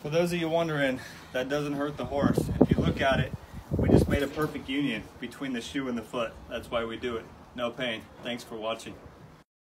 For those of you wondering, that doesn't hurt the horse. If you look at it, we just made a perfect union between the shoe and the foot. That's why we do it. No pain. Thanks for watching.